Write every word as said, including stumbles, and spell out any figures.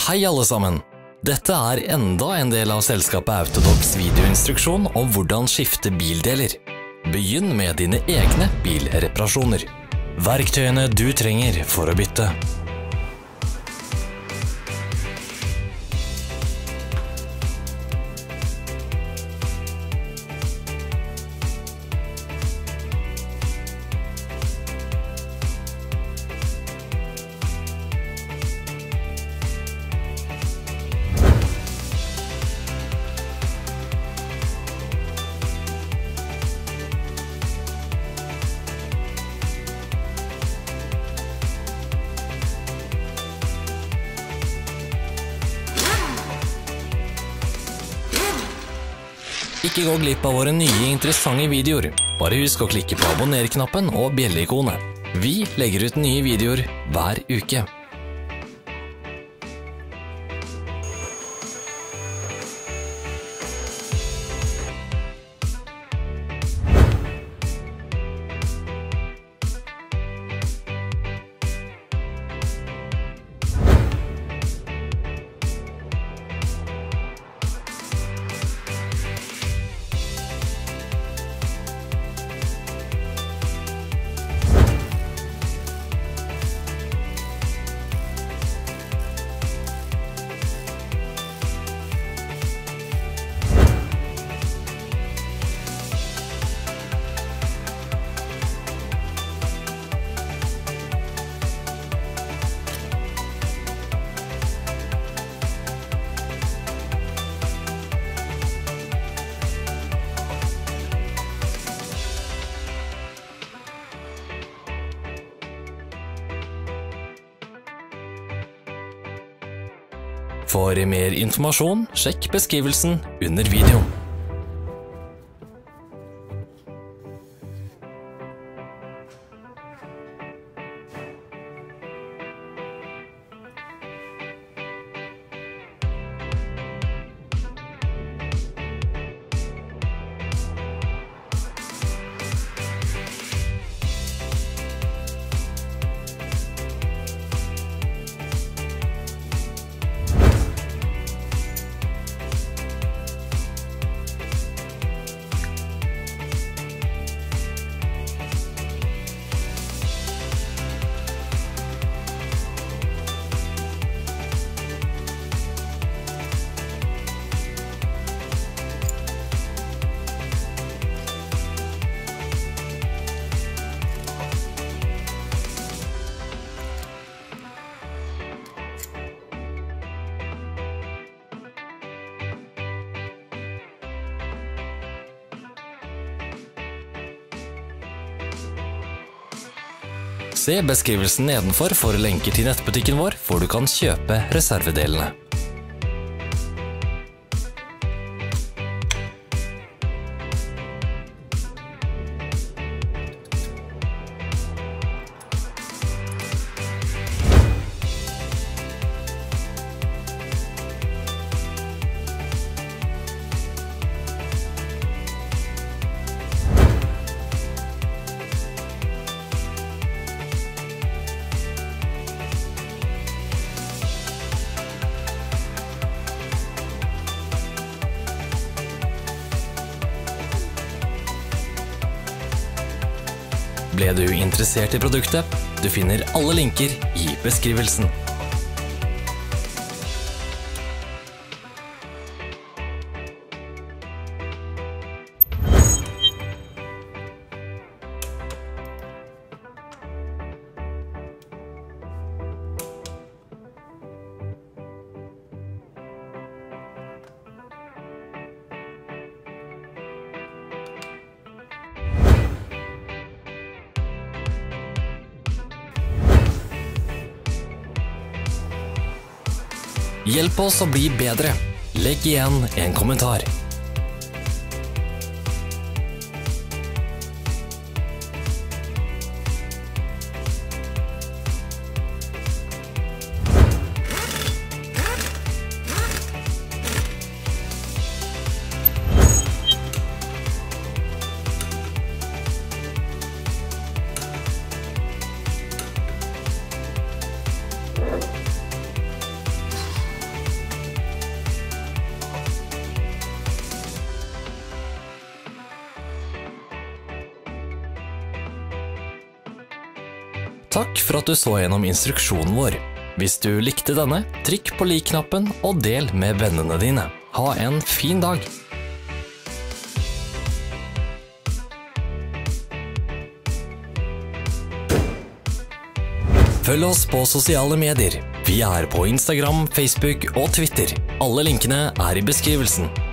Hei alle sammen! Dette er enda en del av selskapet Autodocs videoinstruksjon om hvordan skifte bildeler. Begynn med dine egne bilreparasjoner. Verktøyene du trenger for å bytte. Ikke gå glipp av våre nye interessante videoer. Bare husk å klikke på abonner-knappen og bjelle-ikonet. Vi legger ut nye videoer hver uke. For mer informasjon, sjekk beskrivelsen under videoen. Se beskrivelsen nedenfor for lenker til nettbutikken vår, hvor du kan kjøpe reservedelene. Ble du interessert i produktet? Du finner alle linker i beskrivelsen. Hjelp oss å bli bedre. Legg igjen en kommentar. Takk for at du så gjennom instruksjonen vår. Hvis du likte denne, trykk på lik-knappen og del med vennene dine. Ha en fin dag! Følg oss på sosiale medier. Vi er på Instagram, Facebook og Twitter. Alle linkene er i beskrivelsen.